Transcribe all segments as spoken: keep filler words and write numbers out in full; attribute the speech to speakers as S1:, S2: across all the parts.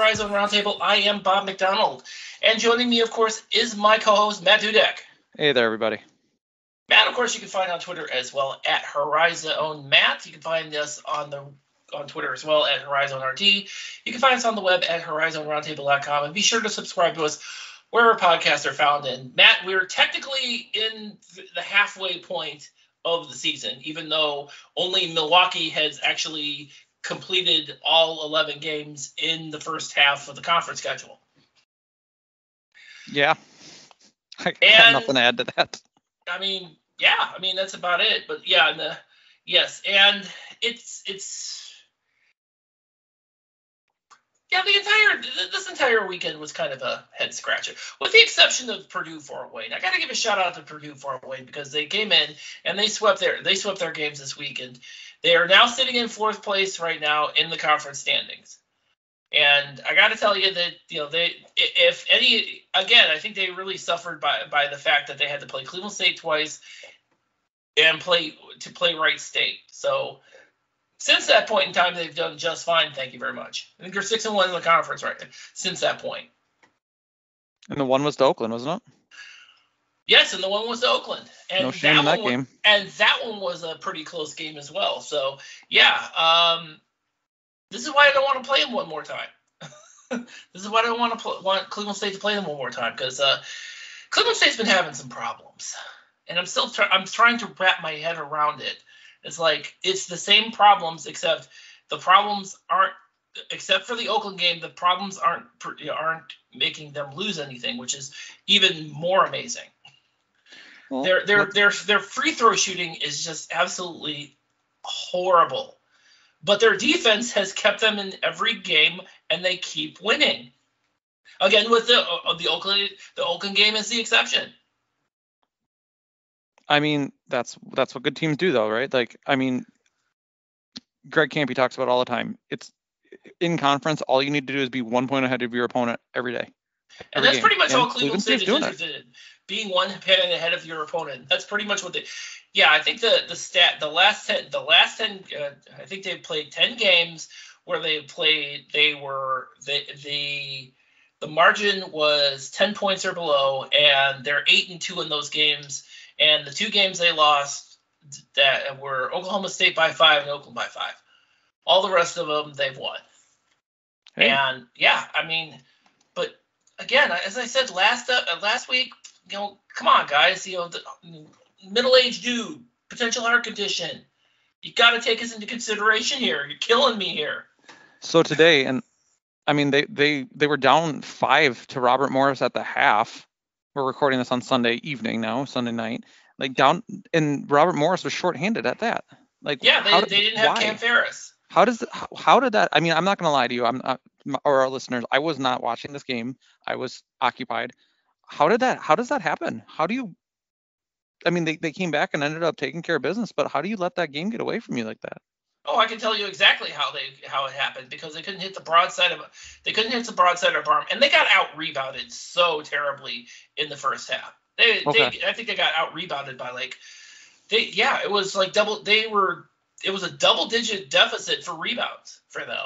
S1: Horizon Roundtable. I am Bob McDonald. And joining me, of course, is my co-host, Matt Dudek.
S2: Hey there, everybody.
S1: Matt, of course, you can find on Twitter as well at Horizon Matt. You can find us on the on Twitter as well at Horizon R T. You can find us on the web at horizon roundtable dot com. And be sure to subscribe to us wherever podcasts are found. And Matt, we're technically in the halfway point of the season, even though only Milwaukee has actually completed all eleven games in the first half of the conference schedule.
S2: Yeah. I got
S1: and,
S2: nothing to add to that.
S1: I mean, yeah, I mean, that's about it. But yeah, and the, yes, and it's, it's, yeah, the entire, this entire weekend was kind of a head scratcher, with the exception of Purdue Fort Wayne. I got to give a shout out to Purdue Fort Wayne because they came in and they swept their, they swept their games this week, and they are now sitting in fourth place right now in the conference standings. And I got to tell you that, you know, they, if any, again, I think they really suffered by by the fact that they had to play Cleveland State twice and play to play Wright State. So since that point in time, they've done just fine. Thank you very much. I think they're six and one in the conference right now, since that point.
S2: And the one was to Oakland, wasn't it?
S1: Yes, and the one was to Oakland. And
S2: no shame
S1: that
S2: in that
S1: one was,
S2: game.
S1: And that one was a pretty close game as well. So yeah, um, this is why I don't want to play them one more time. This is why I don't want to pl- want Cleveland State to play them one more time, because uh, Cleveland State's been having some problems, and I'm still try- I'm trying to wrap my head around it. It's like it's the same problems, except the problems aren't, except for the Oakland game, the problems aren't aren't making them lose anything, which is even more amazing. Well, their their their their free throw shooting is just absolutely horrible. But their defense has kept them in every game, and they keep winning. Again, with the uh, the Oakland the Oakland game is the exception.
S2: I mean, that's that's what good teams do, though, right? Like, I mean, Greg Campy talks about all the time. It's in conference, all you need to do is be one point ahead of your opponent every day. Every
S1: and that's
S2: game.
S1: pretty much
S2: and
S1: all Cleveland State is interested in, being one point ahead of your opponent. That's pretty much what they. Yeah, I think the the stat the last ten the last ten uh, I think they played ten games where they played they were the the the margin was ten points or below, and they're eight and two in those games. And the two games they lost that were Oklahoma State by five and Oakland by five. All the rest of them they've won. Hey. And yeah, I mean, but again, as I said last uh, last week, you know, come on, guys, you know, the middle-aged dude, potential heart condition. You got to take us into consideration here. You're killing me here.
S2: So today, and I mean, they they they were down five to Robert Morris at the half. We're recording this on Sunday evening now, Sunday night. Like down, and Robert Morris was shorthanded at that. Like
S1: yeah, they,
S2: did,
S1: they didn't have
S2: why?
S1: Cam Ferris.
S2: How does how, how did that? I mean, I'm not gonna lie to you. I'm not, or our listeners. I was not watching this game. I was occupied. How did that? How does that happen? How do you? I mean, they, they came back and ended up taking care of business, but how do you let that game get away from you like that?
S1: Oh, I can tell you exactly how they how it happened, because they couldn't hit the broadside of they couldn't hit the broadside of arm, and they got out rebounded so terribly in the first half. They, okay. they I think they got out rebounded by like they yeah it was like double they were it was a double digit deficit for rebounds for them.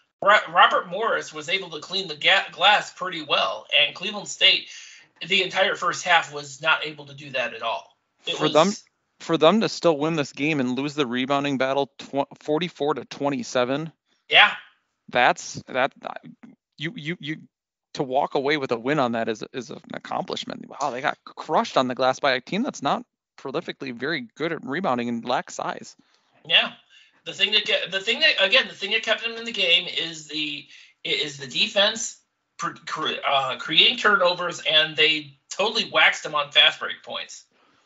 S1: Robert Morris was able to clean the ga- glass pretty well, and Cleveland State the entire first half was not able to do that at all. It
S2: for
S1: was,
S2: them for them to still win this game and lose the rebounding battle forty-four to twenty-seven.
S1: Yeah.
S2: That's that you you you to walk away with a win on that is is an accomplishment. Wow, they got crushed on the glass by a team that's not prolifically very good at rebounding and lacks size.
S1: Yeah. The thing that get, the thing that again the thing that kept them in the game is the is the defense uh, creating turnovers, and they totally waxed them on fast break points.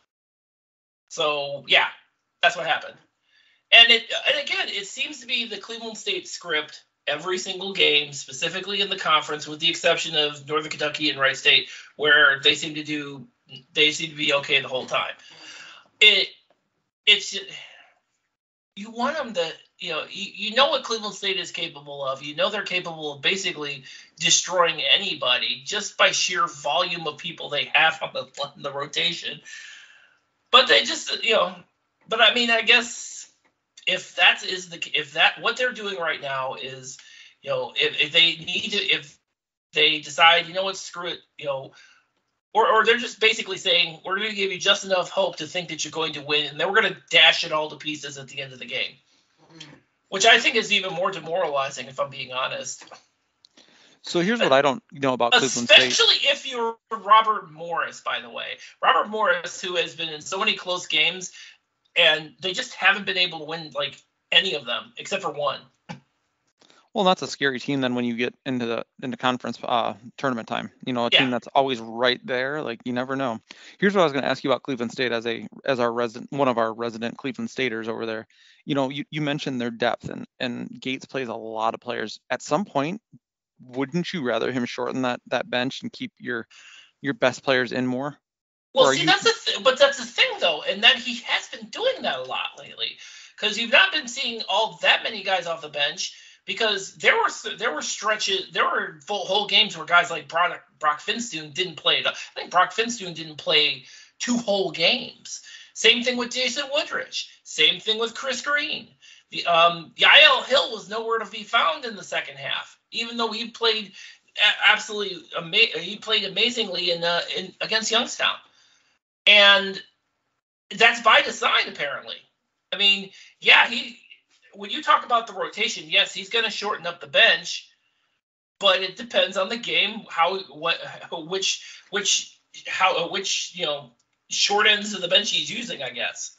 S1: So, yeah, that's what happened. And it and again, it seems to be the Cleveland State script every single game, specifically in the conference, with the exception of Northern Kentucky and Wright State, where they seem to do they seem to be okay the whole time. It it's you want them to, you know, you, you know what Cleveland State is capable of. You know they're capable of basically destroying anybody just by sheer volume of people they have on the, on the rotation. But they just, you know, but I mean, I guess if that is the, if that, what they're doing right now is, You know, if, if they need to, if they decide, you know what, screw it, you know, or, or they're just basically saying, we're going to give you just enough hope to think that you're going to win, and then we're going to dash it all to pieces at the end of the game, which I think is even more demoralizing, if I'm being honest.
S2: So here's what I don't know about Cleveland State.
S1: Especially if you're Robert Morris, by the way. Robert Morris, who has been in so many close games, and they just haven't been able to win, like, any of them, except for one.
S2: Well, that's a scary team then when you get into the into conference uh, tournament time. You know, a
S1: Yeah.
S2: team that's always right there. Like, you never know. Here's what I was going to ask you about Cleveland State as a as our resident, one of our resident Cleveland Staters over there. You know, you, you mentioned their depth, and and Gates plays a lot of players. At some point, wouldn't you rather him shorten that that bench and keep your your best players in more?
S1: Well, see, you... that's the th- but that's the thing though, and that he has been doing that a lot lately, because you've not been seeing all that many guys off the bench. Because there were there were stretches, there were full whole games where guys like Brock, Brock Finstoon didn't play. I think Brock Finstoon didn't play two whole games. Same thing with Jason Woodridge. Same thing with Chris Green. The um, Yael Hill was nowhere to be found in the second half, even though he played absolutely ama- he played amazingly in uh, in against Youngstown, and that's by design apparently. I mean, yeah, he. When you talk about the rotation, yes, he's going to shorten up the bench, but it depends on the game, how, what, which, which, how, which, you know, short ends of the bench he's using, I guess.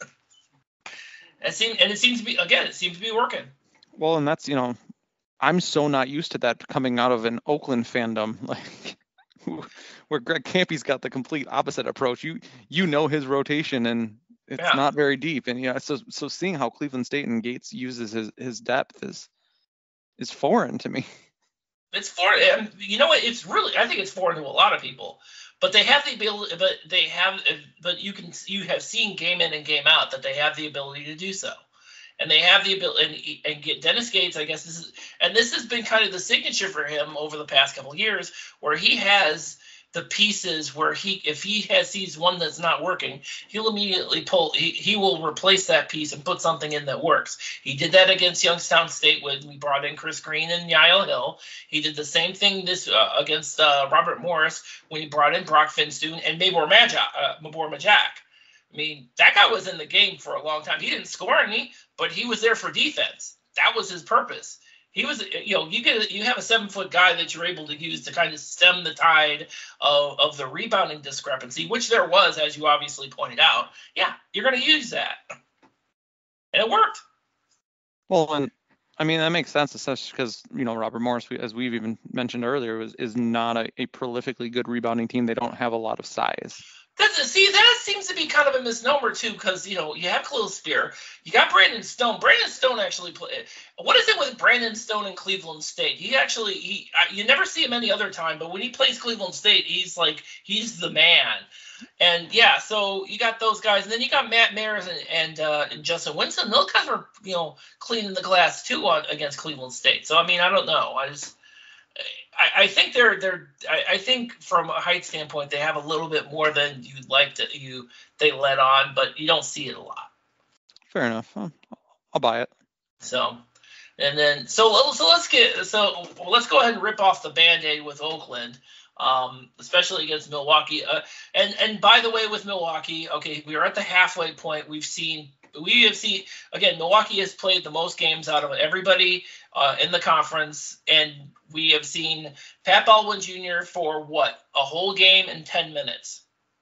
S1: It seems, and it seems to be, again, it seems to be working.
S2: Well, and that's, you know, I'm so not used to that coming out of an Oakland fandom, like where Greg Campy's got the complete opposite approach. You, you know, his rotation and it's yeah. not very deep, and yeah, so so seeing how Cleveland State and Gates uses his, his depth is is foreign to me.
S1: It's foreign. You know what? It's really, I think it's foreign to a lot of people. But they have the ability. But they have. But you can you have seen game in and game out that they have the ability to do so, and they have the ability. And, and get Dennis Gates, I guess this is, and this has been kind of the signature for him over the past couple of years, where he has the pieces where he, if he has sees one that's not working, he'll immediately pull, he, he will replace that piece and put something in that works. He did that against Youngstown State when we brought in Chris Green and Yael Hill. He did the same thing this uh, against uh, Robert Morris when he brought in Brock Finstoon and Mabor Majak. Uh, Mabor Majak. I mean, that guy was in the game for a long time. He didn't score any, but he was there for defense. That was his purpose. He was, you know, you get you have a seven foot guy that you're able to use to kind of stem the tide of, of the rebounding discrepancy, which there was, as you obviously pointed out. Yeah, you're going to use that, and it worked.
S2: Well, and I mean that makes sense, especially because you know Robert Morris, as we've even mentioned earlier, was is not a, a prolifically good rebounding team. They don't have a lot of size.
S1: That's, see, that seems to be kind of a misnomer, too, because, you know, you have Khalil Spear. You got Brandon Stone. Brandon Stone actually played. What is it with Brandon Stone and Cleveland State? He actually, he you never see him any other time, but when he plays Cleveland State, he's like, he's the man. And, yeah, so you got those guys. And then you got Matt Mayers and, and, uh, and Justin Winston. Those guys were, you know, cleaning the glass, too, on, against Cleveland State. So, I mean, I don't know. I just... I, I think they're they're. I, I think from a height standpoint, they have a little bit more than you'd like to. You they let on, but you don't see it a lot.
S2: Fair enough. I'll, I'll buy it.
S1: So, and then so so let's get so let's go ahead and rip off the Band-Aid with Oakland, um, especially against Milwaukee. Uh, and and by the way, with Milwaukee, okay, we are at the halfway point. We've seen. We have seen, again, Milwaukee has played the most games out of everybody uh, in the conference, and we have seen Pat Baldwin Junior for, what, a whole game in ten minutes.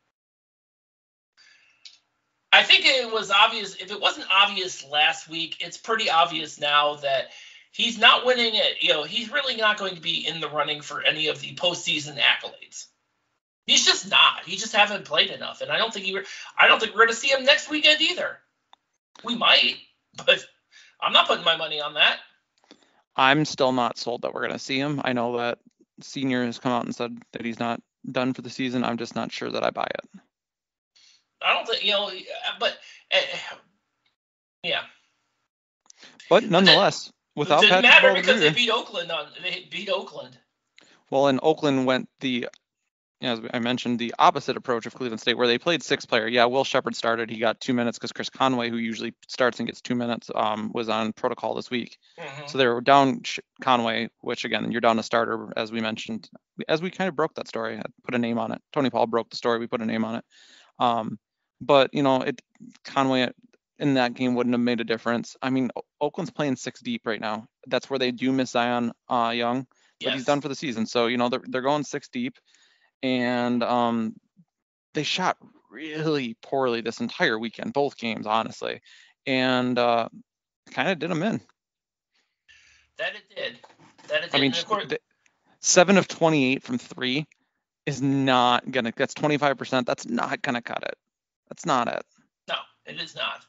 S1: I think it was obvious. If it wasn't obvious last week, it's pretty obvious now that he's not winning it. You know, he's really not going to be in the running for any of the postseason accolades. He's just not. He just haven't played enough, and I don't think he. I don't think we're going to see him next weekend either. We might, but I'm not putting my money on that.
S2: I'm still not sold that we're going to see him. I know that Senior has come out and said that he's not done for the season. I'm just not sure that I buy it.
S1: I don't think, you know, but, uh, yeah.
S2: But nonetheless,
S1: but
S2: without
S1: it didn't
S2: Patrick
S1: matter because
S2: Baldwin,
S1: they beat Oakland. On They beat Oakland.
S2: Well, and Oakland went the as I mentioned, the opposite approach of Cleveland State, where they played six player. Yeah, Will Shepard started. He got two minutes because Chris Conway, who usually starts and gets two minutes, um, was on protocol this week.
S1: Mm-hmm.
S2: So they were down Conway, which again, you're down a starter, as we mentioned, as we kind of broke that story. I put a name on it. Tony Paul broke the story. We put a name on it. Um, but, you know, it Conway in that game wouldn't have made a difference. I mean, Oakland's playing six deep right now. That's where they do miss Zion uh, Young, but
S1: Yes.
S2: he's done for the season. So, you know, they're, they're going six deep. And um, they shot really poorly this entire weekend, both games, honestly, and uh, kind of did them in.
S1: That it did. That it did.
S2: I mean,
S1: of course,
S2: seven of twenty-eight from three is not gonna. That's twenty-five percent. That's not gonna cut it. That's not it.
S1: No, it is not.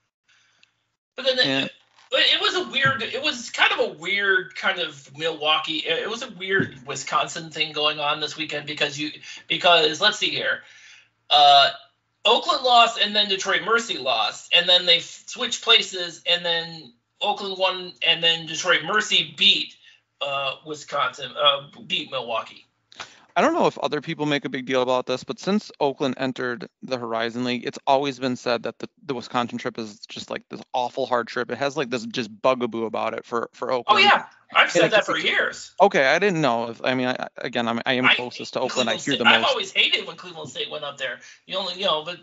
S1: But then.
S2: And,
S1: it, It was a weird, it was kind of a weird kind of Milwaukee, it was a weird Wisconsin thing going on this weekend because you, because let's see here, uh, Oakland lost and then Detroit Mercy lost, and then they switched places and then Oakland won and then Detroit Mercy beat uh, Wisconsin, uh, beat Milwaukee.
S2: I don't know if other people make a big deal about this, but since Oakland entered the Horizon League, it's always been said that the, the Wisconsin trip is just like this awful hard trip. It has like this just bugaboo about it for, for Oakland.
S1: Oh, yeah. I've said
S2: and
S1: that for years.
S2: Okay, I didn't know. If, I mean, I, again, I'm, I am
S1: I,
S2: closest to Oakland. I hear
S1: State,
S2: the most.
S1: I've always hated when Cleveland State went up there. The only, you know, but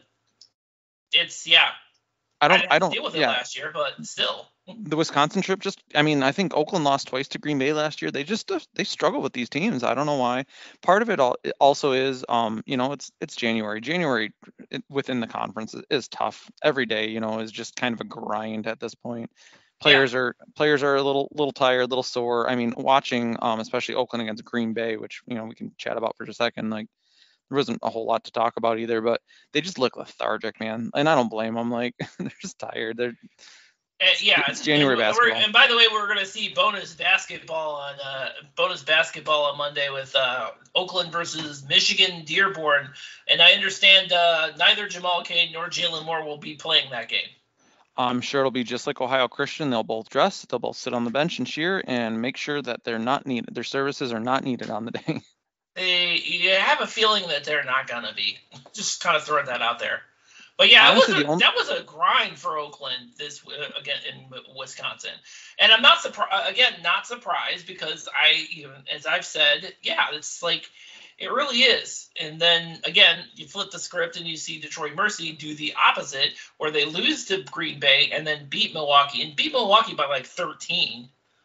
S1: it's, yeah.
S2: I don't,
S1: I, didn't
S2: I don't
S1: deal with it
S2: yeah.
S1: last year, but still.
S2: The Wisconsin trip just, I mean, I think Oakland lost twice to Green Bay last year. They just, they struggle with these teams. I don't know why. Part of it all it also is, um, you know, it's, it's January. January within the conference is, is tough. Every day, you know, is just kind of a grind at this point. Players yeah. are, players are a little, little tired, a little sore. I mean, watching, um, especially Oakland against Green Bay, which, you know, we can chat about for just a second, like, there wasn't a whole lot to talk about either, but they just look lethargic, man. And I don't blame them. Like, they're just tired. They're,
S1: Uh, yeah,
S2: it's January
S1: and
S2: basketball.
S1: And by the way, we're going to see bonus basketball on uh, bonus basketball on Monday with uh, Oakland versus Michigan Dearborn. And I understand uh, neither Jamal Cain nor Jalen Moore will be playing that game.
S2: I'm sure it'll be just like Ohio Christian. They'll both dress. They'll both sit on the bench and cheer and make sure that they're not needed. Their services are not needed on the day.
S1: They, you have a feeling that they're not going to be. Just kind of throwing that out there. But yeah,
S2: Honestly,
S1: it was a,
S2: only-
S1: that was a grind for Oakland this uh, again in Wisconsin, and I'm not surprised. Again, not surprised because I, even as I've said, yeah, it's like it really is. And then again, you flip the script and you see Detroit Mercy do the opposite, where they lose to Green Bay and then beat Milwaukee and beat Milwaukee by like thirteen.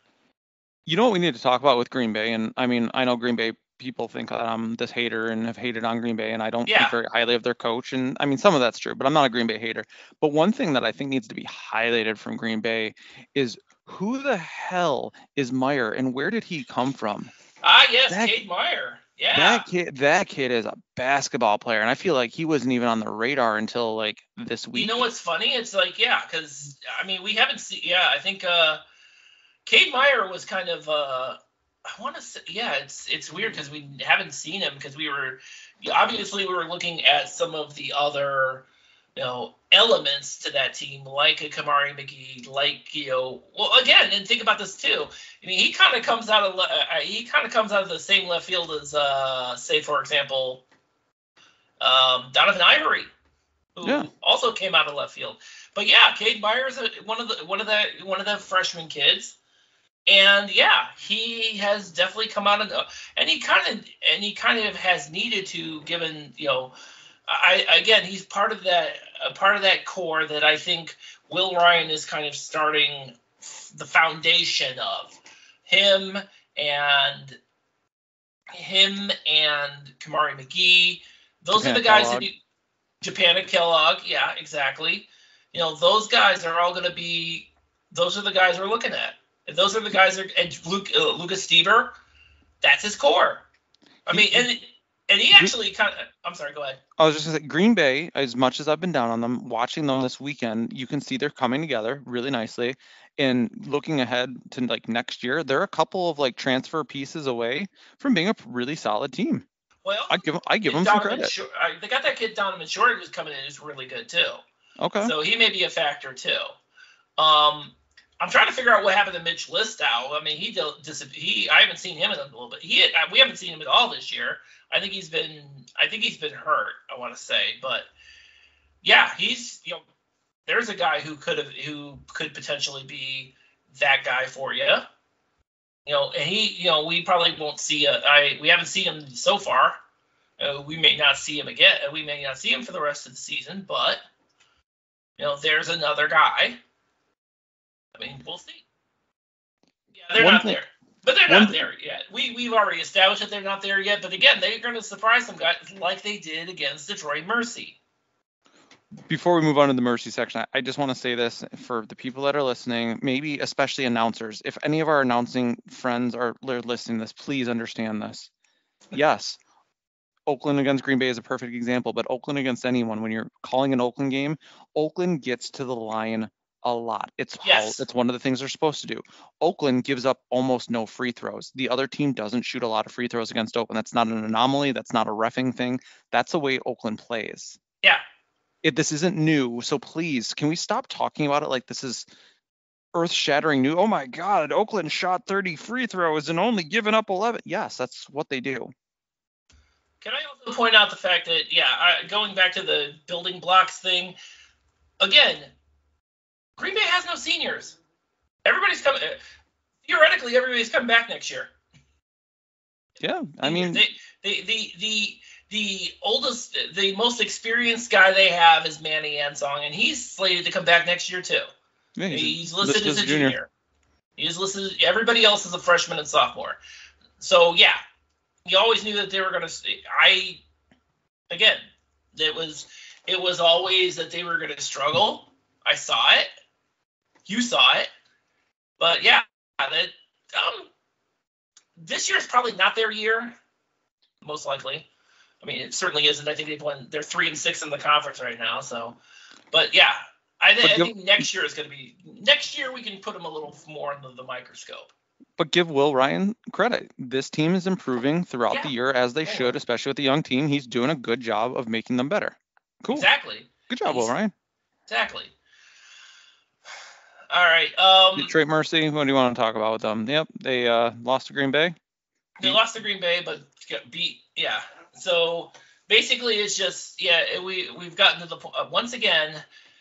S2: You know what we need to talk about with Green Bay, and I mean, I know Green Bay people think that I'm this hater and have hated on Green Bay, and I don't
S1: yeah.
S2: think very highly of their coach. And I mean, some of that's true, but I'm not a Green Bay hater. But one thing that I think needs to be highlighted from Green Bay is who the hell is Meyer and where did he come from?
S1: Ah, yes,
S2: that,
S1: Cade Meyer. Yeah.
S2: That kid, that kid is a basketball player, and I feel like he wasn't even on the radar until like this week.
S1: You know what's funny? It's like, yeah, because I mean, we haven't seen. Yeah, I think uh, Cade Meyer was kind of. Uh, I want to say, yeah, it's it's weird because we haven't seen him because we were obviously we were looking at some of the other, you know, elements to that team, like a Kamari McGee, like, you know, well, again, and think about this too. I mean, he kind of comes out of uh, he kind of comes out of the same left field as, uh, say, for example, um, Donovan Ivory, who
S2: yeah. also
S1: came out of left field. But yeah, Cade Meyer's one of the one of the one of the freshman kids. And yeah, he has definitely come out of the, and he kind of and he kind of has needed to, given, you know, I again he's part of that a part of that core that I think Will Ryan is kind of starting the foundation of him and him and Kamari McGee. Those
S2: Japan
S1: are the guys
S2: Kellogg.
S1: that you, Japan and Kellogg, yeah, exactly. You know, those guys are all going to be. Those are the guys we're looking at. And those are the guys that are, and Luke, uh, Lucas Stever, that's his core. I mean, and and he actually kind of, I'm sorry, go ahead.
S2: I was just going to say, Green Bay, as much as I've been down on them, watching them this weekend, you can see they're coming together really nicely. And looking ahead to like next year, they're a couple of like transfer pieces away from being a really solid team.
S1: Well,
S2: I give I give them some credit.
S1: Short, they got that kid Donovan Short who's coming in who's really good too.
S2: Okay.
S1: So he may be a factor too. Um. I'm trying to figure out what happened to Mitch Listow. I mean, he dis- he I haven't seen him in a little bit. He we haven't seen him at all this year. I think he's been I think he's been hurt. I want to say, but yeah, he's you know there's a guy who could have who could potentially be that guy for you. You know, and he you know we probably won't see a, I we haven't seen him so far. Uh, we may not see him again. We may not see him for the rest of the season, but you know, there's another guy. I mean, we'll see. Yeah, they're
S2: One
S1: not
S2: thing,
S1: there. But they're
S2: one
S1: not
S2: th-
S1: there yet. We, we've already established that they're not there yet. But again, they're going to surprise some guys like they did against Detroit Mercy.
S2: Before we move on to the Mercy section, I, I just want to say this for the people that are listening, maybe especially announcers. If any of our announcing friends are listening to this, please understand this. Yes, Oakland against Green Bay is a perfect example, but Oakland against anyone, when you're calling an Oakland game, Oakland gets to the line a lot. It's
S1: Yes.
S2: how, it's one of the things they're supposed to do. Oakland gives up almost no free throws. The other team doesn't shoot a lot of free throws against Oakland. That's not an anomaly. That's not a reffing thing. That's the way Oakland plays.
S1: Yeah.
S2: It, this isn't new, so please, can we stop talking about it like this is earth-shattering new? Oh my God, Oakland shot thirty free throws and only given up eleven. Yes, that's what they do.
S1: Can I also point out the fact that, yeah, I, going back to the building blocks thing, again, Green Bay has no seniors. Everybody's coming. Theoretically, everybody's coming back next year.
S2: Yeah, I mean,
S1: they, they, the the the oldest, the most experienced guy they have is Manny Ansong, and he's slated to come back next year too.
S2: yeah,
S1: he's,
S2: he's
S1: listed,
S2: listed
S1: as a
S2: as a junior.
S1: junior. He's listed. Everybody else is a freshman and sophomore. So yeah, you always knew that they were going to. I again, it was it was always that they were going to struggle. I saw it. You saw it. But yeah, that um, this year is probably not their year. Most likely. I mean, it certainly isn't. I think they've won. They're three and six in the conference right now. So, but yeah, I, th- I
S2: give,
S1: think next year is going to be. Next year we can put them a little more under the microscope.
S2: But give Will Ryan credit. This team is improving throughout
S1: Yeah.
S2: the year as they
S1: Yeah.
S2: should, especially with the young team. He's doing a good job of making them better. Cool.
S1: Exactly.
S2: Good job,
S1: He's,
S2: Will Ryan.
S1: Exactly. All right. Um,
S2: Detroit Mercy. What do you want to talk about with them? Yep, they uh, lost to Green Bay.
S1: They lost to Green Bay, but got beat. Yeah. So basically, it's just yeah. We we've gotten to the point uh, once again.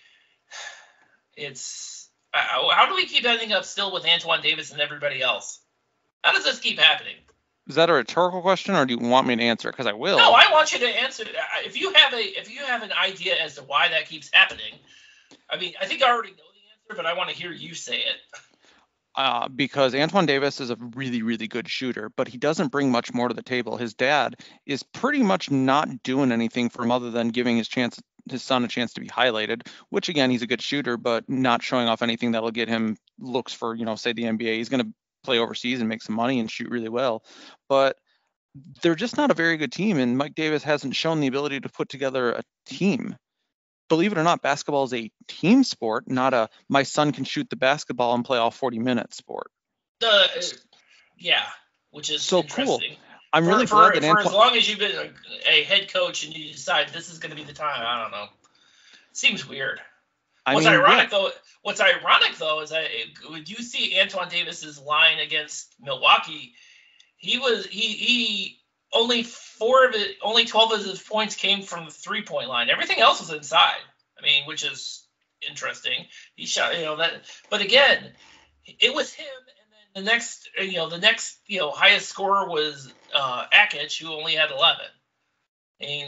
S1: It's uh, how do we keep ending up still with Antoine Davis and everybody else? How does this keep happening?
S2: Is that a rhetorical question, or do you want me to answer it? Because I will.
S1: No, I want you to answer. If you have a if you have an idea as to why that keeps happening, I mean, I think I already know the answer, but I want to hear you say it.
S2: Uh, because Antoine Davis is a really, really good shooter, but he doesn't bring much more to the table. His dad is pretty much not doing anything for him other than giving his chance, his son a chance to be highlighted, which again, he's a good shooter, but not showing off anything that'll get him looks for, you know, say the N B A. He's going to play overseas and make some money and shoot really well, but they're just not a very good team. And Mike Davis hasn't shown the ability to put together a team. Believe it or not, basketball is a team sport, not a my son can shoot the basketball and play all forty minutes sport.
S1: Uh, yeah, which is
S2: so
S1: interesting.
S2: Cool. I'm
S1: for,
S2: really
S1: for,
S2: glad that
S1: for
S2: Antoine,
S1: as long as you've been a, a head coach and you decide this is going to be the time. I don't know. Seems weird.
S2: I
S1: what's
S2: mean,
S1: ironic
S2: yeah.
S1: though, what's ironic though is that when you see Antoine Davis's line against Milwaukee, he was he he. Only four of it, only twelve of his points came from the three-point line. Everything else was inside. I mean, which is interesting. He shot, you know, that. But again, it was him, and then the next, you know, the next, you know, highest scorer was uh, Akic, who only had eleven. I mean,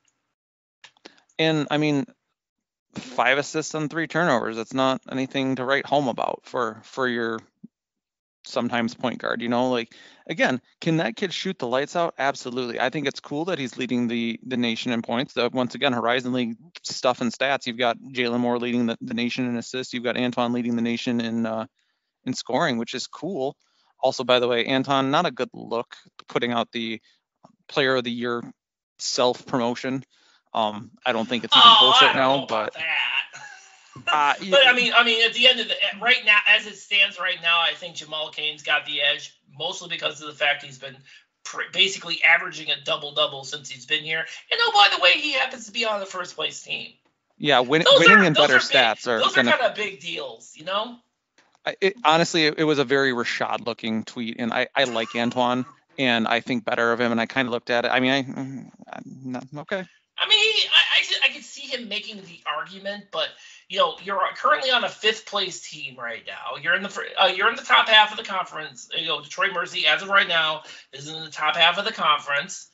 S2: and I mean, five assists and three turnovers. That's not anything to write home about for for your sometimes point guard, you know, like, again, can that kid shoot the lights out? Absolutely. I think it's cool that he's leading the the nation in points. The, once again, Horizon League stuff and stats. You've got Jalen Moore leading the, the nation in assists. You've got Anton leading the nation in uh, in scoring, which is cool. Also, by the way, Anton, not a good look putting out the Player of the Year self promotion. Um, I don't think it's even
S1: oh,
S2: close
S1: I
S2: right
S1: don't
S2: now,
S1: know
S2: but.
S1: about that.
S2: Uh,
S1: but I mean, I mean, at the end of the right now, as it stands right now, I think Jamal Cain's got the edge, mostly because of the fact he's been pr- basically averaging a double double since he's been here. And oh, by the way, he happens to be on the first place team.
S2: Yeah, win-
S1: those
S2: winning
S1: are,
S2: and
S1: those
S2: better
S1: are
S2: stats
S1: big,
S2: are
S1: those
S2: gonna...
S1: are kind of big deals, you know.
S2: I, it, honestly, it, it was a very Rashad looking tweet, and I, I like Antoine, and I think better of him, and I kind of looked at it. I mean, I, mm, I'm not, okay.
S1: I mean, he, I, I, I could see him making the argument, but you know, you're currently on a fifth place team right now. You're in the uh, you're in the top half of the conference. You know, Detroit Mercy, as of right now, is in the top half of the conference.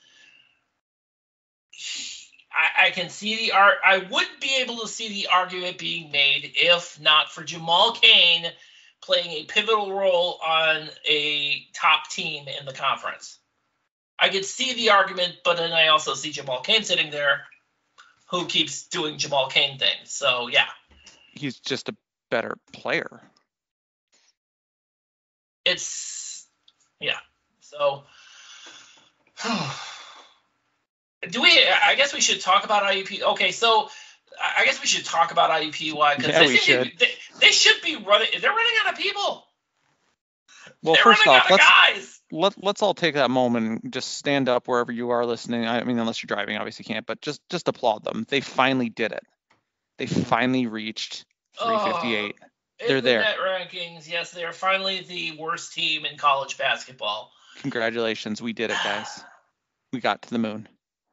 S1: I, I can see the art. I would be able to see the argument being made if not for Jamal Cain playing a pivotal role on a top team in the conference. I could see the argument, but then I also see Jamal Cain sitting there who keeps doing Jamal Cain things. So, yeah.
S2: He's just a better player.
S1: It's, yeah. So, do we, I guess we should talk about I U P U I. Okay, so I guess we should talk about I U P U I because
S2: yeah,
S1: they,
S2: we should.
S1: they, they should be running, they're running out of people.
S2: Well,
S1: they're
S2: first off, let's,
S1: guys.
S2: let, let's all take that moment and just stand up wherever you are listening. I mean, unless you're driving, obviously you can't, but just, just applaud them. They finally did it. They finally reached three fifty-eight.
S1: Oh,
S2: they're
S1: in
S2: there.
S1: The net rankings, yes, they are finally the worst team in college basketball.
S2: Congratulations. We did it, guys. We got to the moon.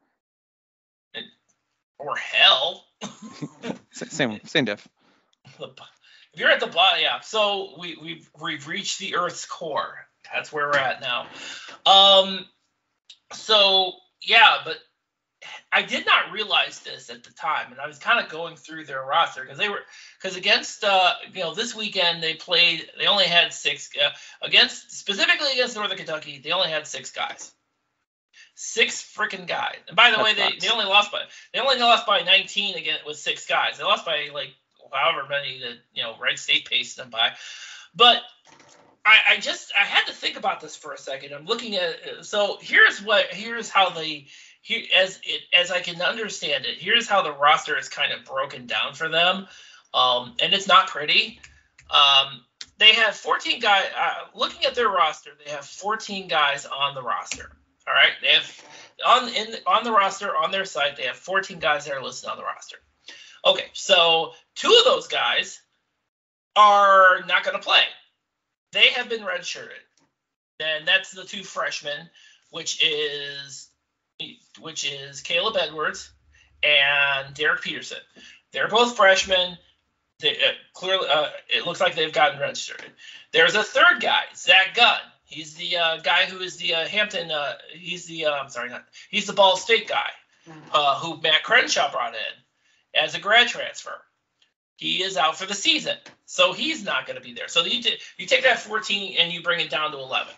S1: Or hell.
S2: same, same diff.
S1: If you're at the bottom, yeah. So we, we've we've reached the Earth's core. That's where we're at now. Um. So yeah, but I did not realize this at the time, and I was kind of going through their roster because they were because against uh you know this weekend they played they only had six uh, against specifically against Northern Kentucky they only had six guys. Six freaking guys. And by the
S2: That's
S1: way, they,
S2: nuts.
S1: they only lost by they only lost by nineteen again with six guys. They lost by like however many that you know Wright State paced them by. But I, I just I had to think about this for a second. I'm looking at so here's what here's how they here as it as I can understand it. Here's how the roster is kind of broken down for them, um, and it's not pretty. Um, they have fourteen guys. Uh, looking at their roster, they have fourteen guys on the roster. All right, they have on in on the roster on their site. They have fourteen guys that are listed on the roster. Okay, so two of those guys are not going to play. They have been redshirted, and that's the two freshmen, which is which is Caleb Edwards and Derek Peterson. They're both freshmen. They, uh, clearly, uh, it looks like they've gotten redshirted. There's a third guy, Zach Gunn. He's the uh, guy who is the uh, Hampton. Uh, he's the uh, I'm sorry, not he's the Ball State guy uh, who Matt Crenshaw brought in as a grad transfer. He is out for the season, so he's not going to be there. So you t- you take that fourteen and you bring it down to eleven.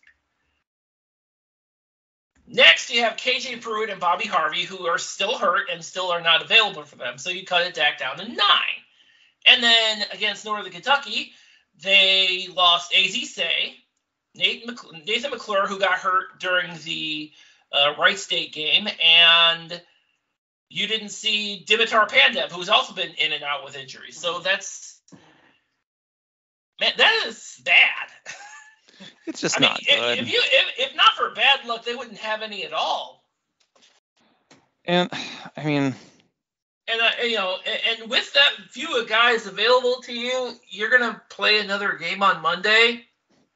S1: Next, you have K J Pruitt and Bobby Harvey, who are still hurt and still are not available for them. So you cut it back down to nine. And then against Northern Kentucky, they lost A Z Say. Nathan McClure, who got hurt during the uh, Wright State game, and you didn't see Dimitar Pandev, who's also been in and out with injuries. So that's man, that is bad.
S2: It's just
S1: I mean,
S2: not
S1: if,
S2: good.
S1: If you if, if not for bad luck, they wouldn't have any at all.
S2: And I mean,
S1: and uh, you know, and, and with that few of guys available to you, you're gonna play another game on Monday.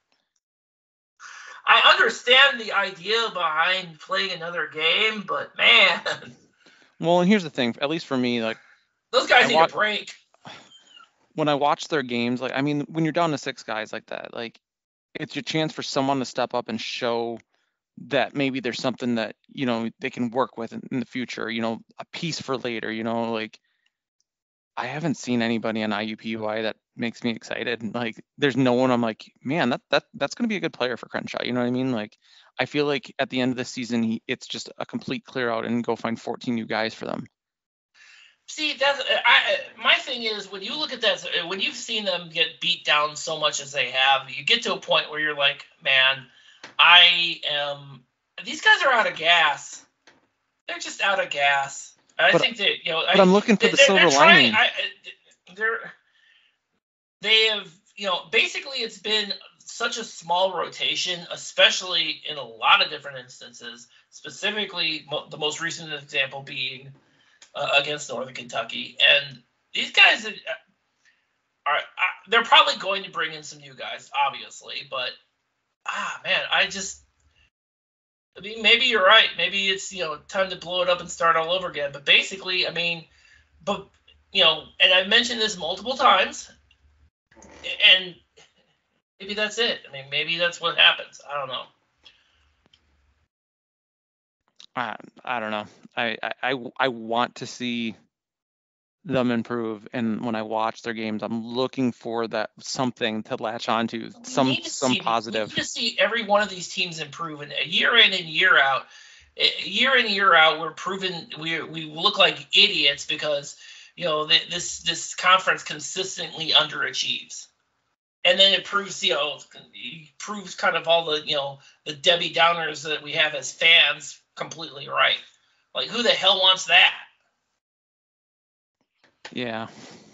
S1: I understand the idea behind playing another game, but man.
S2: Well, and here's the thing. At least for me, like
S1: those guys
S2: I
S1: need
S2: wa-
S1: a break.
S2: When I watch their games, like I mean, when you're down to six guys like that, like it's your chance for someone to step up and show that maybe there's something that you know they can work with in, in the future. You know, a piece for later. You know, like I haven't seen anybody on I U P U I that makes me excited. Like, there's no one I'm like, man, that that that's going to be a good player for Crenshaw. You know what I mean? Like, I feel like at the end of the season, he, it's just a complete clear out and go find fourteen new guys for them.
S1: See, that's I. My thing is when you look at that, when you've seen them get beat down so much as they have, you get to a point where you're like, man, I am. These guys are out of gas. They're just out of gas. I
S2: but,
S1: think that you know.
S2: But
S1: I,
S2: I'm looking for the
S1: they're,
S2: silver
S1: they're
S2: lining.
S1: Trying, I, they're they have you know basically it's been such a small rotation, especially in a lot of different instances. Specifically, mo- the most recent example being uh, against Northern Kentucky, and these guys are, are they're probably going to bring in some new guys, obviously, but ah man, I just I mean maybe you're right. Maybe it's, you know, time to blow it up and start all over again. But basically, I mean, but you know, and I've mentioned this multiple times, and maybe that's it. I mean, maybe that's what happens. I don't know.
S2: I I don't know. I, I I want to see them improve, and when I watch their games, I'm looking for that something to latch onto, some
S1: We need to
S2: some
S1: see,
S2: positive.
S1: We need to see every one of these teams improve, and year in and year out, year in year out, we're proven we we look like idiots because, you know, this this conference consistently underachieves, and then it proves, you know, it proves kind of all the, you know, the Debbie Downers that we have as fans completely right. Like, who the hell wants that?
S2: Yeah.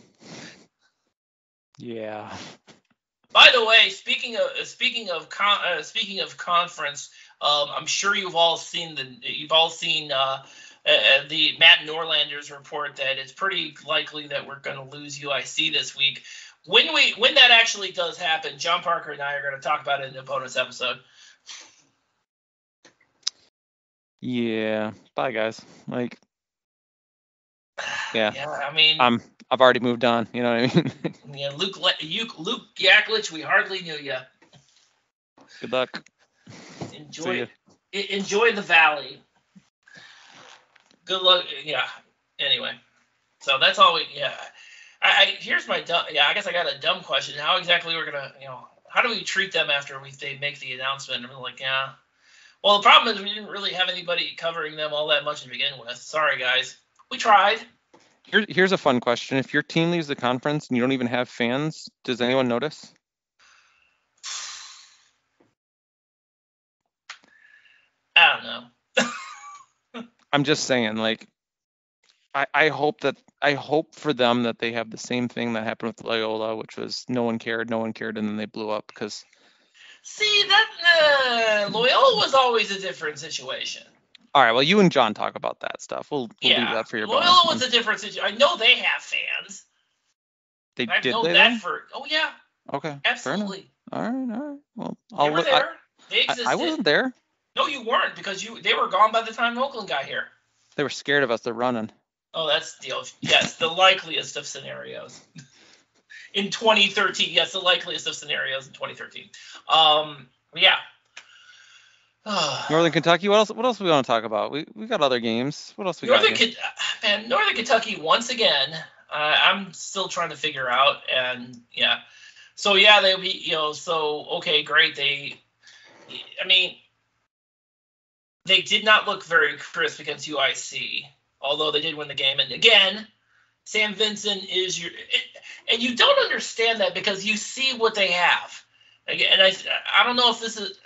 S2: Yeah.
S1: By the way, speaking of speaking of con, uh, speaking of conference, um, I'm sure you've all seen the you've all seen uh, uh, the Matt Norlander's report that it's pretty likely that we're going to lose U I C this week. When we when that actually does happen, John Parker and I are going to talk about it in the opponent's episode.
S2: Yeah. Bye, guys. Like. Yeah.
S1: Yeah, I mean,
S2: I'm. I've already moved on. You know what I mean?
S1: Yeah, Luke, Luke, Luke Yaklich, we hardly knew you.
S2: Good luck.
S1: Enjoy, enjoy the valley. Good luck. Yeah. Anyway, so that's all we. Yeah. I, I here's my dumb. Yeah, I guess I got a dumb question. How exactly we're gonna, you know, how do we treat them after we they make the announcement? And we're like, yeah. Well, the problem is we didn't really have anybody covering them all that much to begin with. Sorry, guys. We tried.
S2: Here, here's a fun question. If your team leaves the conference and you don't even have fans, does anyone notice?
S1: I don't know.
S2: I'm just saying, like, I, I hope that I hope for them that they have the same thing that happened with Loyola, which was no one cared, no one cared, and then they blew up. Because
S1: see, that uh, Loyola was always a different situation.
S2: All right, well, you and John talk about that stuff. We'll, we'll
S1: yeah.
S2: leave that for your
S1: Loyola
S2: bonus
S1: was
S2: one.
S1: a different situation. I know they have fans.
S2: They
S1: I've
S2: did
S1: known
S2: they
S1: that
S2: then?
S1: for. Oh yeah.
S2: Okay.
S1: Absolutely.
S2: All right. All right. Well,
S1: they
S2: I'll
S1: were
S2: look.
S1: there.
S2: I,
S1: they existed.
S2: I wasn't there.
S1: No, you weren't, because you they were gone by the time Oakland got here.
S2: They were scared of us. They're running.
S1: Oh, that's the yes, the likeliest of scenarios. In twenty thirteen, yes, the likeliest of scenarios in twenty thirteen. Um, yeah.
S2: Northern Kentucky. What else? What else do we want to talk about? We we got other games. What else we
S1: Northern
S2: got? Northern
S1: man, Northern Kentucky once again. Uh, I'm still trying to figure out, and yeah. So yeah, they be you know. So okay, great. They, I mean, they did not look very crisp against U I C, although they did win the game. And again, Sam Vincent is your, and you don't understand that because you see what they have. And I, I don't know if this is,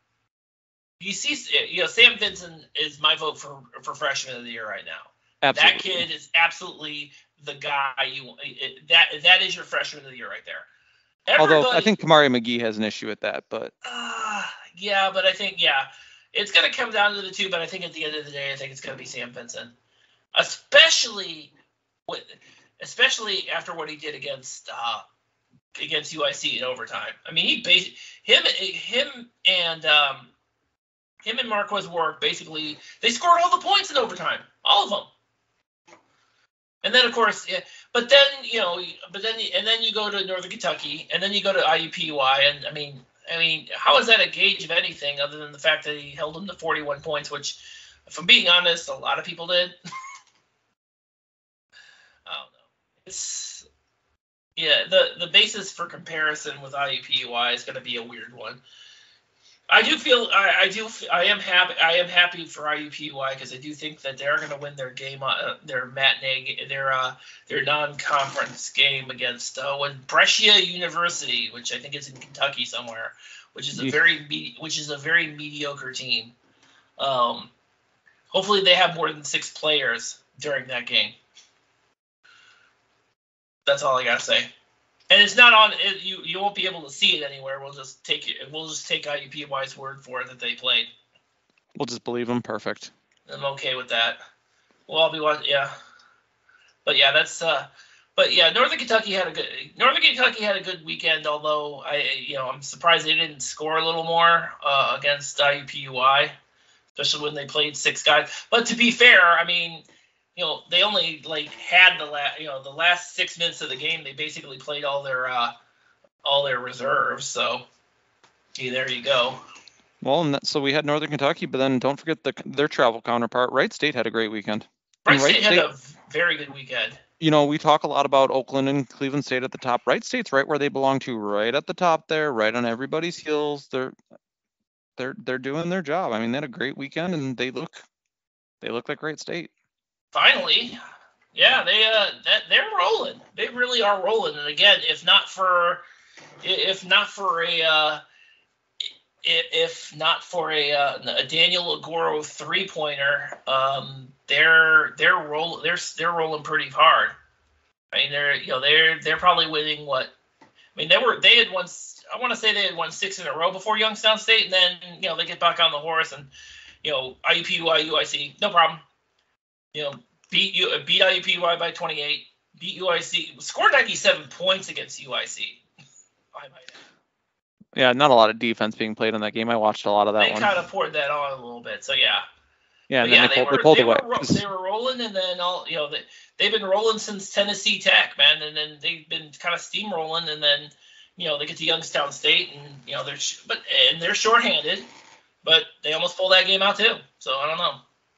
S1: you see, you know, Sam Vincent is my vote for for freshman of the year right now. Absolutely. That kid is absolutely the guy you that that is your freshman of the year right there.
S2: Everybody, although I think Kamari McGee has an issue with that, but
S1: uh, yeah, but I think yeah, it's gonna come down to the two. But I think at the end of the day, I think it's gonna be Sam Vincent, especially with especially after what he did against uh, against U I C in overtime. I mean, he bas- him him and um, him and Marquez Warwick basically they scored all the points in overtime, all of them. And then, of course, yeah, but then, you know, but then, and then you go to Northern Kentucky, and then you go to I U P U I, and I mean, I mean, how is that a gauge of anything other than the fact that he held them to forty-one points, which, if I'm being honest, a lot of people did. I don't know. It's, yeah, the, the basis for comparison with I U P U I is going to be a weird one. I do feel I, I do I am happy I am happy for I U P U I because I do think that they're going to win their game uh, their matinee their uh, their non-conference game against uh, with Brescia University, which I think is in Kentucky somewhere, which is a yeah. very me- which is a very mediocre team. Um, hopefully they have more than six players during that game. That's all I gotta say. And it's not on. It, you you won't be able to see it anywhere. We'll just take it. We'll just take I U P U I's word for it that they played.
S2: We'll just believe them. Perfect.
S1: I'm okay with that. We'll all be watching. Yeah. But yeah, that's. Uh, but yeah, Northern Kentucky had a good Northern Kentucky had a good weekend. Although I, you know, I'm surprised they didn't score a little more uh, against I U P U I, especially when they played six guys. But to be fair, I mean, you know, they only like had the last, you know, the last six minutes of the game. They basically played all their uh, all their reserves. So, yeah, there you go.
S2: Well, and that, so we had Northern Kentucky, but then don't forget the, their travel counterpart. Wright State had a great weekend.
S1: Wright State had a very good weekend.
S2: You know, we talk a lot about Oakland and Cleveland State at the top. Wright State's right where they belong to, right at the top there, right on everybody's heels. They're they're they're doing their job. I mean, they had a great weekend, and they look they look like Wright State.
S1: Finally, yeah, they uh that, they're rolling. They really are rolling. And again, if not for if not for a uh, if not for a, uh, a Daniel Agoro three pointer, um, they're they're roll they're they're rolling pretty hard. I mean, they're you know they're they're probably winning what I mean they were they had won I want to say they had won six in a row before Youngstown State, and then you know they get back on the horse and you know I U P U I U I C no problem, you know beat you beat I U P U I by twenty-eight, beat U I C, scored ninety-seven points against U I C. I might add.
S2: Yeah, not a lot of defense being played in that game. I watched a lot of that
S1: they
S2: one.
S1: They kind of poured that on a little bit, so yeah.
S2: Yeah, and
S1: yeah,
S2: then
S1: they,
S2: they,
S1: they,
S2: pulled,
S1: were,
S2: they pulled
S1: they,
S2: away.
S1: were, they were rolling, and then all you know, they, they've been rolling since Tennessee Tech, man, and then they've been kind of steamrolling, and then you know they get to Youngstown State, and you know they're but and they're shorthanded, but they almost pulled that game out too. So I don't know.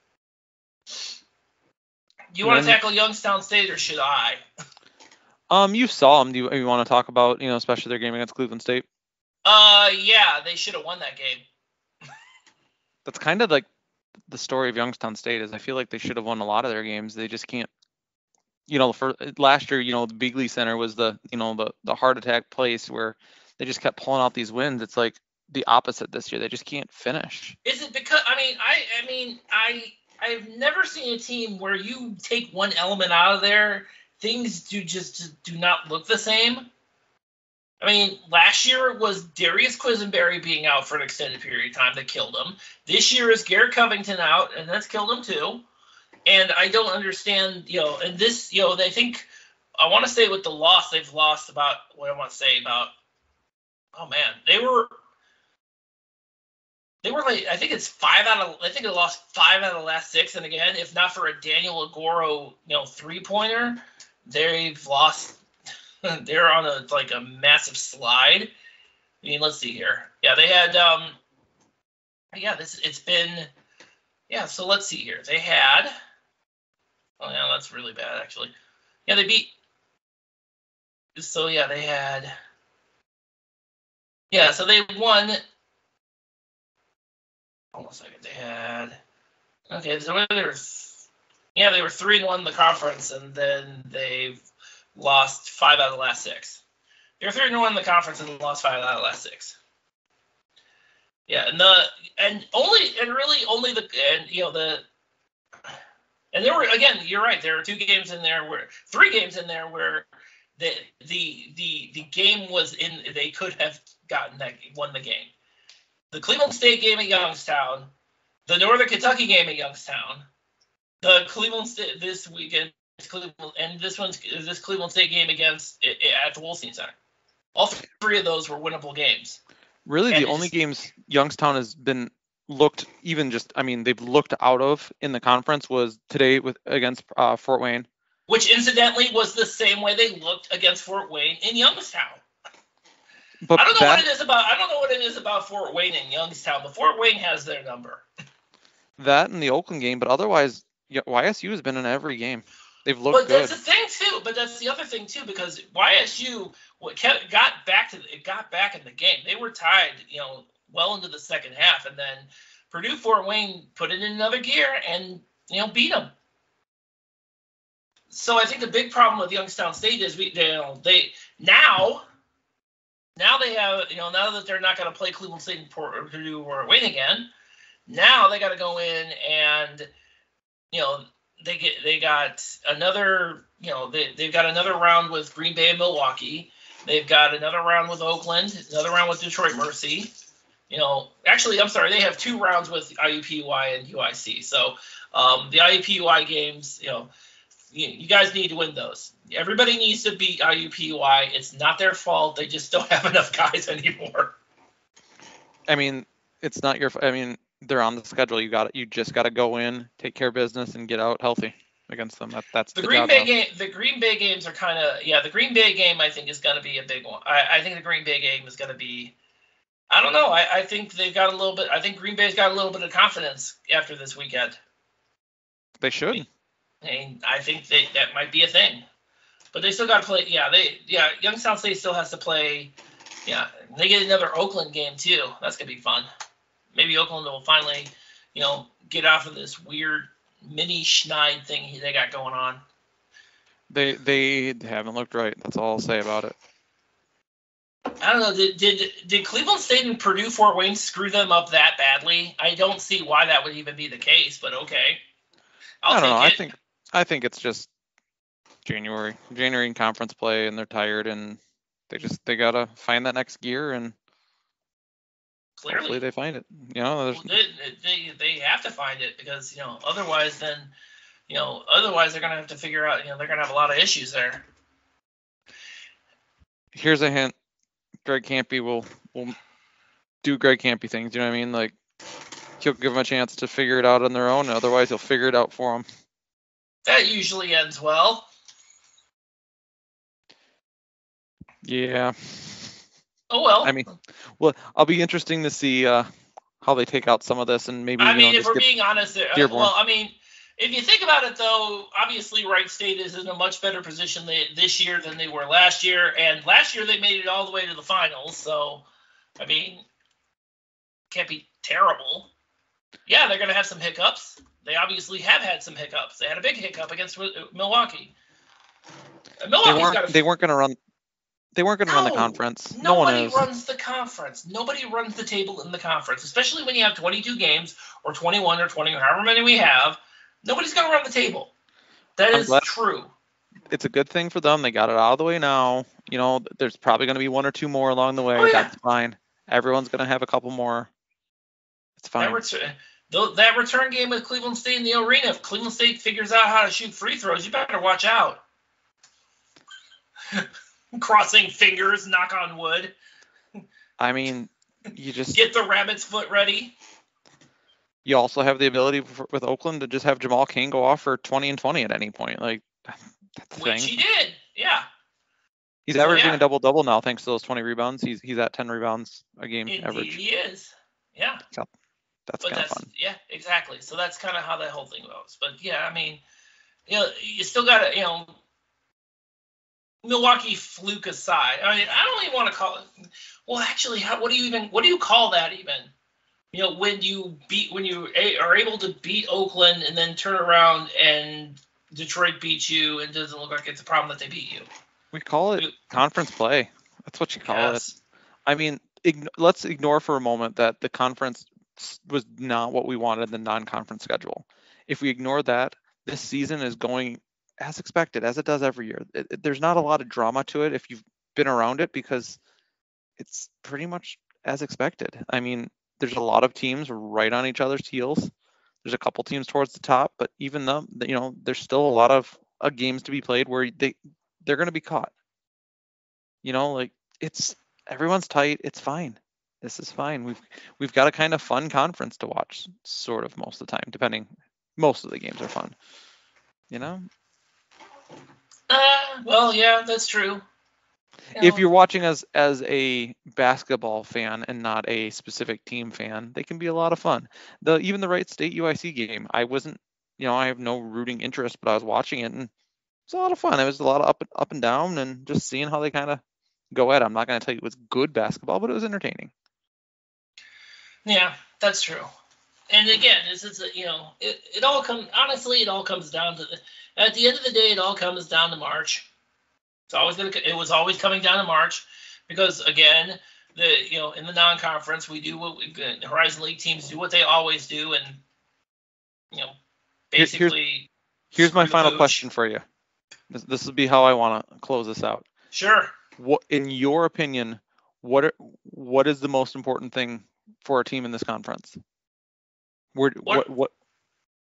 S1: Do you want to tackle Youngstown State or should I?
S2: Um, you saw them. Do you, you want to talk about you know especially their game against Cleveland State?
S1: Uh, yeah, they should have won that game.
S2: That's kind of like the story of Youngstown State is I feel like they should have won a lot of their games. They just can't. You know, for last year, you know, the Bigley Center was the you know the the heart attack place where they just kept pulling out these wins. It's like the opposite this year. They just can't finish.
S1: Is it because I mean I I mean I I've never seen a team where you take one element out of there, things do just, just do not look the same. I mean, last year it was Darius Quisenberry being out for an extended period of time that killed him. This year is Garrett Covington out, and that's killed him too. And I don't understand, you know, and this, you know, they think, I want to say with the loss, they've lost about, what I want to say about, oh man, they were, they were like, I think it's five out of, I think they lost five out of the last six. And again, if not for a Daniel Agoro, you know, three-pointer, they've lost. They're on a like a massive slide. I mean, let's see here. Yeah, they had. Um, yeah, this it's been. Yeah, so let's see here. They had. Oh yeah, that's really bad actually. Yeah, they beat. So yeah, they had. Yeah, so they won. Hold on a second. They had. Okay, so they were. Yeah, they were three and one in the conference, and then they've lost five out of the last six. They were three and one in the conference and lost five out of the last six. Yeah, and the and only and really only the and you know the and there were again you're right there were two games in there where three games in there where the the the the game was in they could have gotten that won the game. The Cleveland State game at Youngstown, the Northern Kentucky game at Youngstown, the Cleveland State this weekend. Cleveland, and this one's this Cleveland State game against at the Wolstein Center. All three of those were winnable games.
S2: Really,
S1: and
S2: the only games Youngstown has been looked even just I mean they've looked out of in the conference was today with against uh, Fort Wayne,
S1: which incidentally was the same way they looked against Fort Wayne in Youngstown. But I don't know that, what it is about. I don't know what it is about Fort Wayne and Youngstown, but Fort Wayne has their number.
S2: That and the Oakland game, but otherwise, Y S U has been in every game. They've looked
S1: but
S2: good.
S1: But that's the thing too. But that's the other thing too, because Y S U got back to it got back in the game. They were tied, you know, well into the second half, and then Purdue Fort Wayne put it in another gear and you know beat them. So I think the big problem with Youngstown State is we, you know, they now, now they have, you know, now that they're not going to play Cleveland State and Purdue Fort Wayne again, now they got to go in and, you know. They get they got another you know they they've got another round with Green Bay and Milwaukee. They've got another round with Oakland, another round with Detroit Mercy. You know, actually, I'm sorry, they have two rounds with I U P U I and U I C. So um, the I U P U I games, you know, you, you guys need to win those. Everybody needs to beat I U P U I. It's not their fault. They just don't have enough guys anymore.
S2: I mean, it's not your. I mean, they're on the schedule. You got you just got to go in, take care of business, and get out healthy against them. That, that's
S1: the,
S2: the
S1: Green
S2: job
S1: Bay
S2: now.
S1: game. The Green Bay games are kind of yeah. The Green Bay game I think is going to be a big one. I, I think the Green Bay game is going to be. I don't know. I, I think they've got a little bit. I think Green Bay's got a little bit of confidence after this weekend.
S2: They should.
S1: I mean, I think they, that might be a thing, but they still got to play. Yeah, they yeah. Youngstown State still has to play. Yeah, they get another Oakland game too. That's gonna be fun. Maybe Oakland will finally, you know, get off of this weird mini Schneid thing they got going on.
S2: They they haven't looked right. That's all I'll say about it.
S1: I don't know. Did did did Cleveland State and Purdue Fort Wayne screw them up that badly? I don't see why that would even be the case, but okay. I'll
S2: I don't
S1: take
S2: know.
S1: it.
S2: I think I think it's just January, January in conference play, and they're tired, and they just they gotta find that next gear, and
S1: Clearly.
S2: hopefully they find it. You know,
S1: well, they, they they have to find it because you know otherwise then you know otherwise they're gonna have to figure out you know they're gonna have a lot of issues there.
S2: Here's a hint: Greg Campy will will do Greg Campy things. You know what I mean? Like he'll give them a chance to figure it out on their own. Otherwise, he'll figure it out for them.
S1: That usually ends well.
S2: Yeah.
S1: Oh well.
S2: I mean, well, I'll be interesting to see uh, how they take out some of this, and maybe.
S1: I
S2: you
S1: mean,
S2: know,
S1: if we're being honest, uh,
S2: Dearborn.
S1: well, I mean, if you think about it, though, obviously Wright State is in a much better position they, this year than they were last year, and last year they made it all the way to the finals. So, I mean, can't be terrible. Yeah, they're going to have some hiccups. They obviously have had some hiccups. They had a big hiccup against Milwaukee.
S2: They weren't. They weren't going to run. They weren't going to
S1: no,
S2: run the conference. No one is.
S1: Nobody runs the conference. Nobody runs the table in the conference, especially when you have twenty-two games or twenty-one or twenty, however many we have. Nobody's going to run the table. That
S2: I'm
S1: is
S2: glad-
S1: true.
S2: It's a good thing for them. They got it out of the way now. You know, there's probably going to be one or two more along the way.
S1: Oh, yeah.
S2: That's fine. Everyone's going to have a couple more. It's fine.
S1: That return, that return game with Cleveland State in the arena, if Cleveland State figures out how to shoot free throws, you better watch out. Crossing fingers, knock on wood.
S2: I mean, you just
S1: get the rabbit's foot ready.
S2: You also have the ability for, with Oakland to just have Jamal Cain go off for twenty and twenty at any point. Like that's the
S1: Which
S2: thing.
S1: he did, yeah.
S2: He's
S1: So,
S2: averaging
S1: yeah.
S2: a double double now thanks to those twenty rebounds. He's he's at ten rebounds a game
S1: Indeed
S2: average.
S1: he is, yeah.
S2: So that's
S1: But
S2: kind of
S1: that's
S2: fun.
S1: yeah, exactly. So that's kind of how that whole thing goes. But yeah, I mean, you know, you still got to, you know, Milwaukee fluke aside. I mean, I don't even want to call it. Well, actually, how, what do you even? What do you call that even? You know, when you beat, when you a, are able to beat Oakland and then turn around and Detroit beats you, and it doesn't look like it's a problem that they beat you.
S2: We call it conference play. That's what you call
S1: Yes.
S2: it. I mean, ign- let's ignore for a moment that the conference was not what we wanted in the non-conference schedule. If we ignore that, this season is going as expected, as it does every year. It, it- there's not a lot of drama to it if you've been around it because it's pretty much as expected. I mean, there's a lot of teams right on each other's heels. There's a couple teams towards the top, but even though, you know, there's still a lot of uh, games to be played where they they're going to be caught. You know, like it's everyone's tight. It's fine. This is fine. We've we've got a kind of fun conference to watch, sort of most of the time, depending. Most of the games are fun. You know.
S1: Uh, well, yeah, that's true. You
S2: If
S1: know,
S2: you're watching as as a basketball fan and not a specific team fan, they can be a lot of fun. The even the Wright State U I C game, I wasn't, you know, I have no rooting interest, but I was watching it and it's a lot of fun. It was a lot of up up and down and just seeing how they kind of go at it. I'm not going to tell you it was good basketball, but it was entertaining.
S1: Yeah, that's true. And again, this is a, you know, it, it all comes honestly, it all comes down to the at the end of the day, it all comes down to March. It's always gonna it was always coming down to March because again, the you know in the non-conference we do what we the Horizon League teams do what they always do, and you know
S2: Here- here's-
S1: basically.
S2: Here's my
S1: screw the
S2: final
S1: pooch.
S2: question for you. This, this will be how I want to close this out.
S1: Sure.
S2: What, in your opinion, what are, what is the most important thing for a team in this conference? Where,
S1: What-
S2: what, what,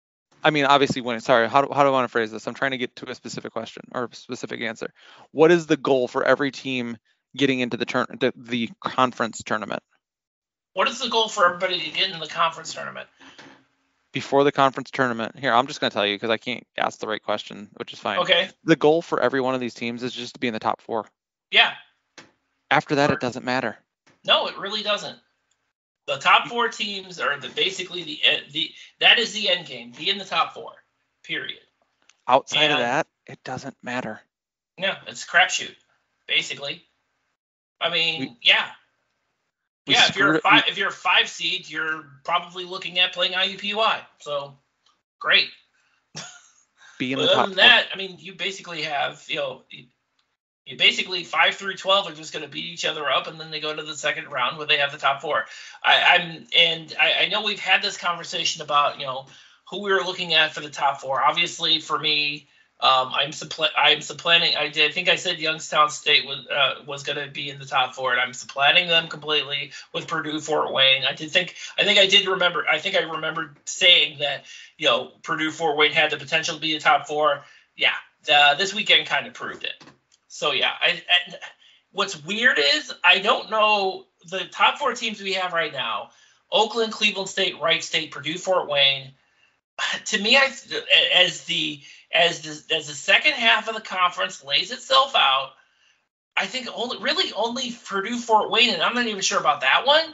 S2: I mean, obviously, when sorry, how do, how do I want to phrase this? I'm trying to get to a specific question or a specific answer. What is the goal for every team getting into the turn the, the conference tournament?
S1: What is the goal for everybody to get in the conference tournament?
S2: Before the conference tournament, here, I'm just going to tell you because I can't ask the right question, which is fine.
S1: Okay.
S2: The goal for every one of these teams is just to be in the top four.
S1: Yeah.
S2: After that, or, it doesn't matter.
S1: No, it really doesn't. The top four teams are the basically the the that is the end game. Be in the top four. Period.
S2: Outside and, of that, it doesn't matter.
S1: Yeah, it's a crapshoot, basically. I mean, we, yeah.
S2: We
S1: yeah, if you're a five,
S2: we,
S1: if you're a five seed, you're probably looking at playing I U P U I. So, great.
S2: Be in the
S1: but
S2: top
S1: other than
S2: four.
S1: that, I mean, you basically have, you know, you, you basically five through twelve are just going to beat each other up, and then they go to the second round where they have the top four. I, I'm and I, I know we've had this conversation about, you know, who we were looking at for the top four. Obviously, for me, um, I'm suppl- I'm supplanting. I did. I think I said Youngstown State was uh, was going to be in the top four, and I'm supplanting them completely with Purdue Fort Wayne. I did think. I think I did remember. I think I remembered saying that, you know, Purdue Fort Wayne had the potential to be a top four. Yeah, the, this weekend kind of proved it. So yeah, I, and what's weird is I don't know the top four teams we have right now: Oakland, Cleveland State, Wright State, Purdue Fort Wayne. To me, I, as the as the as the second half of the conference lays itself out, I think only really only Purdue Fort Wayne, and I'm not even sure about that one,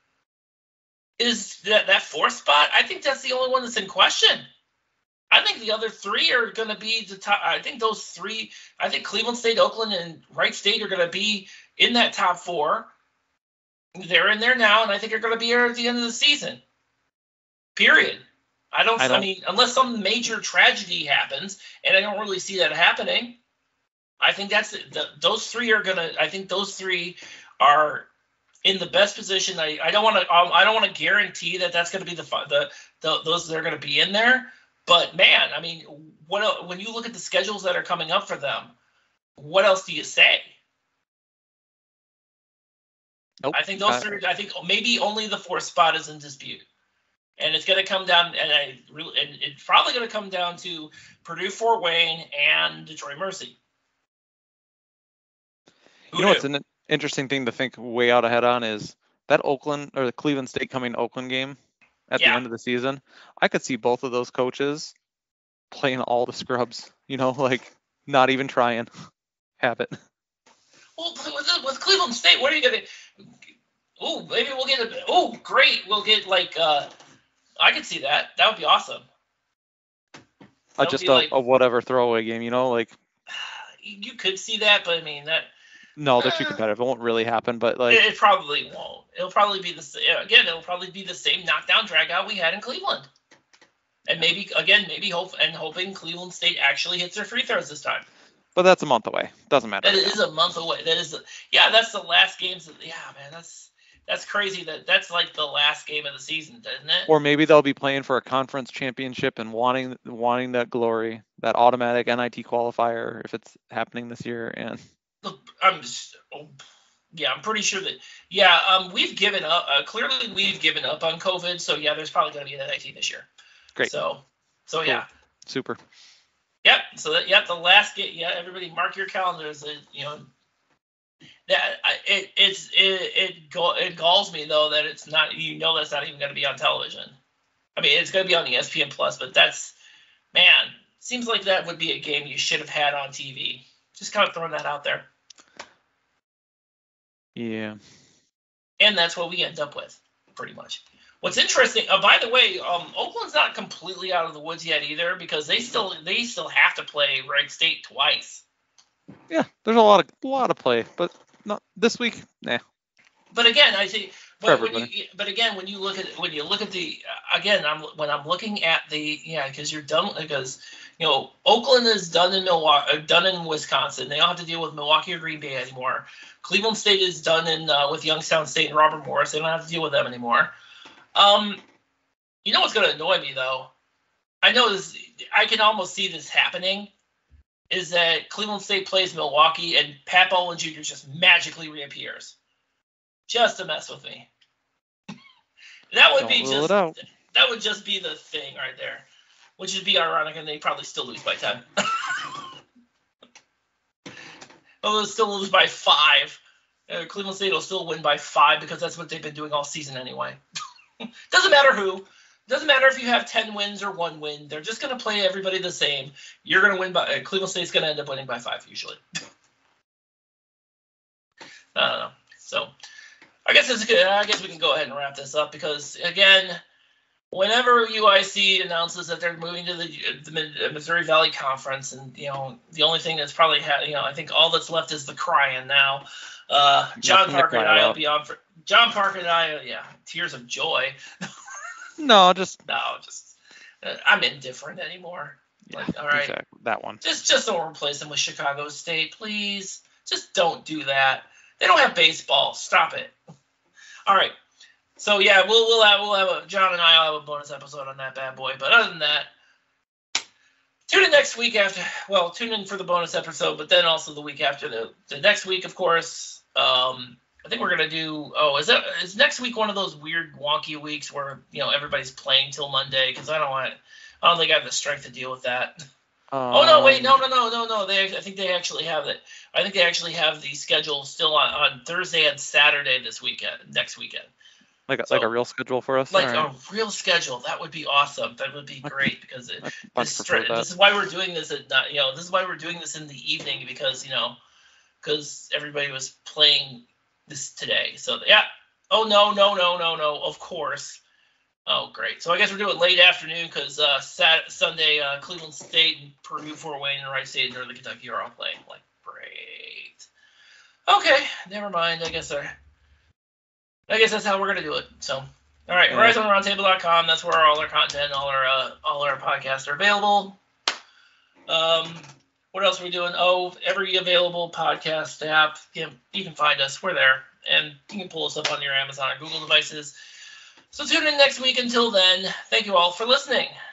S1: is that that fourth spot. I think that's the only one that's in question. I think the other three are going to be the top. I think those three. I think Cleveland State, Oakland, and Wright State are going to be in that top four. They're in there now, and I think they're going to be here at the end of the season. Period. I don't, I don't. I mean, unless some major tragedy happens, and I don't really see that happening. I think that's the, those three are gonna. I think those three are in the best position. I, I don't want to. Um, I don't want to guarantee that that's going to be the, the the those that are going to be in there. But man, I mean, what when you look at the schedules that are coming up for them, what else do you say?
S2: Nope.
S1: I think those uh, three. I think maybe only the fourth spot is in dispute. And it's going to come down, and I really, and it's probably going to come down to Purdue Fort Wayne and Detroit Mercy.
S2: Who you know, knew? What's an interesting thing to think way out ahead on is that Oakland or the Cleveland State coming to Oakland game at yeah. the end of the season. I could see both of those coaches playing all the scrubs. You know, like not even trying. Have it.
S1: Well, with, with Cleveland State, what are you going to? Oh, maybe we'll get a. Oh, great, we'll get like. Uh, I could see that. That would be awesome.
S2: Uh, just a, like, a whatever throwaway game, you know, like.
S1: You could see that, but I mean that.
S2: No, they're too competitive. It won't really happen, but like.
S1: It, it probably won't. It'll probably be the same. Again, it'll probably be the same knockdown dragout we had in Cleveland. And maybe again, maybe hope and hoping Cleveland State actually hits their free throws this time.
S2: But that's a month away. Doesn't matter.
S1: That right is now. a month away. That is, a, yeah, that's the last games. Of, yeah, man, that's. That's crazy. That that's like the last game of the season, doesn't it?
S2: Or maybe they'll be playing for a conference championship and wanting wanting that glory, that automatic N I T qualifier if it's happening this year. And
S1: look, I'm just, oh, yeah, I'm pretty sure that yeah, um, we've given up. Uh, clearly, we've given up on COVID. So yeah, there's probably going to be an N I T this year.
S2: Great.
S1: So, so
S2: cool.
S1: yeah.
S2: Super.
S1: Yep. So that yep, the last game. Yeah, everybody mark your calendars. Uh, you know. That it it's it it, it galls me though that it's not, you know, that's not even going to be on television. I mean, it's going to be on E S P N Plus, but that's, man, seems like that would be a game you should have had on T V. Just kind of throwing that out there.
S2: Yeah.
S1: And that's what we end up with, pretty much. What's interesting, uh, by the way, um, Oakland's not completely out of the woods yet either, because they still they still have to play Wright State twice.
S2: Yeah, there's a lot of a lot of play, but not this week. Nah.
S1: But again, I see. But when you, but again, when you look at when you look at the uh, again, I'm when I'm looking at the yeah, because you're done because you know Oakland is done in Milwaukee, uh, done in Wisconsin. They don't have to deal with Milwaukee or Green Bay anymore. Cleveland State is done in uh, with Youngstown State and Robert Morris. They don't have to deal with them anymore. Um, you know what's going to annoy me though? I know this. I can almost see this happening. Is that Cleveland State plays Milwaukee and Pat Bowlen Junior just magically reappears, just to mess with me. That would
S2: Don't
S1: be
S2: rule
S1: just
S2: it out.
S1: That would just be the thing right there. which would be ironic, and they probably still lose by ten. They'll still lose by five. Uh, Cleveland State will still win by five because that's what they've been doing all season anyway. Doesn't matter who. Doesn't matter if you have ten wins or one win. They're just going to play everybody the same. You're going to win by uh, Cleveland State's going to end up winning by five usually. I don't know. So I guess it's good. I guess we can go ahead and wrap this up because again, whenever U I C announces that they're moving to the, the Missouri Valley Conference, and you know the only thing that's probably ha- you know I think all that's left is the crying now. Uh, John Parker and I will be on for John Parker and I. Yeah, tears of joy.
S2: No, just
S1: no, just uh, I'm indifferent anymore.
S2: Yeah,
S1: like, all right,
S2: exactly. That one.
S1: Just just don't replace them with Chicago State, please. Just don't do that. They don't have baseball. Stop it. All right. So yeah, we'll we'll have we'll have a John and I will have a bonus episode on that bad boy. But other than that, tune in next week after. Well, tune in for the bonus episode, but then also the week after the the next week, of course. Um, I think we're gonna do. Oh, is that is next week one of those weird wonky weeks where you know everybody's playing till Monday? Because I don't want. I don't think I have the strength to deal with that.
S2: Um,
S1: oh no! Wait, no, no, no, no, no. They, I think they actually have it. I think they actually have the schedule still on, on Thursday and Saturday this weekend, next weekend.
S2: Like a,
S1: So,
S2: like a real schedule for us.
S1: Like
S2: right.
S1: a real schedule. That would be awesome. That would be great because it, this,
S2: that.
S1: this is why we're doing this at not, you know this is why we're doing this in the evening because you know because everybody was playing this today. So yeah. Oh no no no no no. Of course. Oh, great. So I guess we're doing late afternoon because uh, Sat- Sunday, uh, Cleveland State and Purdue Fort Wayne and Wright State and Northern Kentucky are all playing. Like, great. Okay, never mind. I guess I, I guess that's how we're gonna do it. So, all right,
S2: Yeah.
S1: Horizon Roundtable dot com. That's where all our content, all our uh, all our podcasts are available. Um, what else are we doing? Oh, every available podcast app. You, you can find us. We're there, and you can pull us up on your Amazon or Google devices. So tune in next week. Until then, thank you all for listening.